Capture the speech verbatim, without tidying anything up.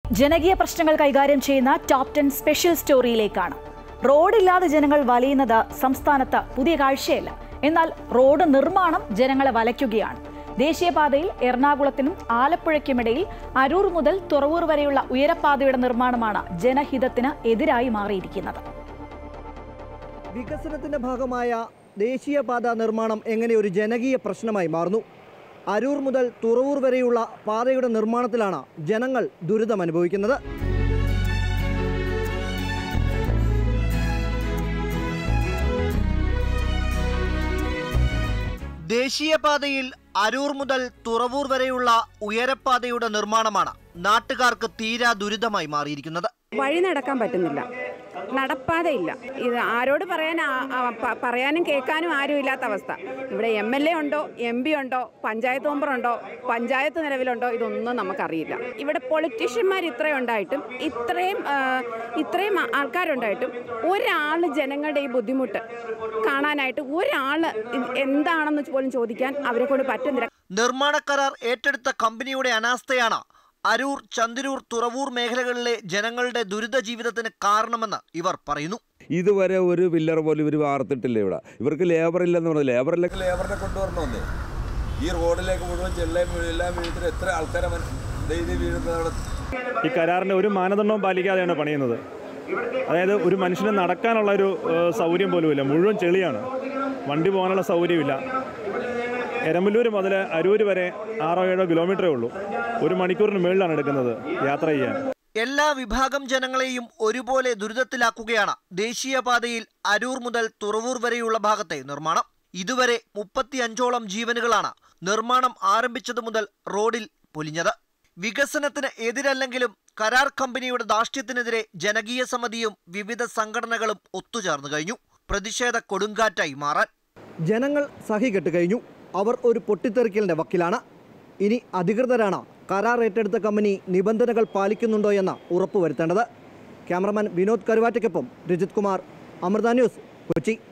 ജനകീയ പ്രശ്നങ്ങൾ കൈകാര്യം ചെയ്യുന്ന ടോപ്പ് ടെൻ സ്പെഷ്യൽ സ്റ്റോറിയിലേക്കാണ്. റോഡില്ലാതെ ജനങ്ങൾ വലയുന്നത് സംസ്ഥാനത്ത് പുതിയ കാഴ്ചയല്ല. എന്നാൽ റോഡ് നിർമ്മാണം ജനങ്ങളെ വലയ്ക്കുകയാണ്. ദേശീയപാതയിൽ എറണാകുളത്തിനും ആലപ്പുഴയ്ക്കുമിടയിൽ അരൂർ മുതൽ തുറവൂർ വരെയുള്ള ഉയരപ്പാതയുടെ നിർമ്മാണമാണ് ജനഹിതത്തിന് എതിരായി മാറിയിരിക്കുന്നത്. വികസനത്തിന്റെ ഭാഗമായ ദേശീയപാത നിർമ്മാണം എങ്ങനെ ഒരു ജനകീയ പ്രശ്നമായി മാറുന്നു? അരൂർ മുതൽ തുറവൂർ വരെയുള്ള പാതയുടെ നിർമ്മാണത്തിലാണ് ജനങ്ങൾ ദുരിതം അനുഭവിക്കുന്നത്. ദേശീയപാതയിൽ അരൂർ മുതൽ തുറവൂർ വരെയുള്ള ഉയരപ്പാതയുടെ നിർമ്മാണമാണ് നാട്ടുകാർക്ക് തീരാ ദുരിതമായി മാറിയിരിക്കുന്നത്. വഴി നടക്കാൻ പറ്റുന്നില്ല, നടപ്പാതയില്ല. ഇത് ആരോട് പറയാൻ പറയാനും കേൾക്കാനും ആരും ഇല്ലാത്ത അവസ്ഥ. ഇവിടെ എം എൽ എ ഉണ്ടോ, എം പി ഉണ്ടോ, പഞ്ചായത്ത് മെമ്പറുണ്ടോ, പഞ്ചായത്ത് നിലവിലുണ്ടോ, ഇതൊന്നും നമുക്കറിയില്ല. ഇവിടെ പൊളിറ്റീഷ്യന്മാർ ഇത്രയും ഉണ്ടായിട്ടും ഇത്രയും ഇത്രയും ആൾക്കാരുണ്ടായിട്ടും ഒരാൾ ജനങ്ങളുടെ ഈ ബുദ്ധിമുട്ട് കാണാനായിട്ട് ഒരാൾ എന്താണെന്ന് പോലും ചോദിക്കാൻ അവരെ കൊണ്ട് പറ്റുന്നില്ല. നിർമ്മാണ കരാർ ഏറ്റെടുത്ത കമ്പനിയുടെ അനാസ്ഥയാണ് അരൂർ, ചന്ദരൂർ, തുറവൂർ മേഖലകളിലെ ജനങ്ങളുടെ ദുരിത ജീവിതത്തിന് കാരണമെന്ന് ഇവർ പറയുന്നു. ഇതുവരെ ഒരു പില്ലർ പോലും ഇവർ വാർത്തിട്ടില്ല. ഇവിടെ ഇവർക്ക് ലേബർ ഇല്ലെന്ന് പറഞ്ഞു. ലേബറിലേക്ക് ലേബറിനെ കൊണ്ടുവരണമെന്നേ. ഈ റോഡിലേക്ക് മുഴുവൻ ചെല്ലയും എല്ലാം വീഴ്ത്തിട്ട് എത്ര ആൾക്കാരെ വീഴുന്നത്. ഈ കരാറിൻ്റെ ഒരു മാനദണ്ഡവും പാലിക്കാതെയാണ് പണിയുന്നത്. അതായത് ഒരു മനുഷ്യന് നടക്കാനുള്ള ഒരു സൗകര്യം പോലുമില്ല. മുഴുവൻ ചെളിയാണ്. വണ്ടി പോകാനുള്ള സൗകര്യമില്ല. എരമ്പലൂർ മുതൽ അരൂർ വരെ ആറോ ഏഴോ കിലോമീറ്ററേ ഉള്ളൂ. ഒരു മണിക്കൂറിന് മേളിലാണ് എടുക്കുന്നത് യാത്ര ചെയ്യാൻ. എല്ലാ വിഭാഗം ജനങ്ങളെയും ഒരുപോലെ ദുരിതത്തിലാക്കുകയാണ് ദേശീയപാതയിൽ അരൂർ മുതൽ തുറവൂർ വരെയുള്ള ഭാഗത്തെ നിർമ്മാണം. ഇതുവരെ മുപ്പത്തി അഞ്ചോളം ജീവനുകളാണ് നിർമ്മാണം ആരംഭിച്ചതു മുതൽ റോഡിൽ പൊലിഞ്ഞത്. വികസനത്തിന് എതിരല്ലെങ്കിലും കരാർ കമ്പനിയുടെ ധാർഷ്ട്യത്തിനെതിരെ ജനകീയ സമിതിയും വിവിധ സംഘടനകളും ഒത്തുചേർന്നു കഴിഞ്ഞു. പ്രതിഷേധ കൊടുങ്കാറ്റായി മാറാൻ ജനങ്ങൾ സഹികെട്ട് കഴിഞ്ഞു. അവർ ഒരു പൊട്ടിത്തെറിക്കലിന്റെ വക്കിലാണ്. ഇനി അധികൃതരാണ് കരാർ ഏറ്റെടുത്ത കമ്പനി നിബന്ധനകൾ പാലിക്കുന്നുണ്ടോ എന്ന് ഉറപ്പുവരുത്തേണ്ടത്. ക്യാമറമാൻ വിനോദ് കരുവാറ്റയ്ക്കൊപ്പം രജിത് കുമാർ, അമൃത ന്യൂസ്, കൊച്ചി.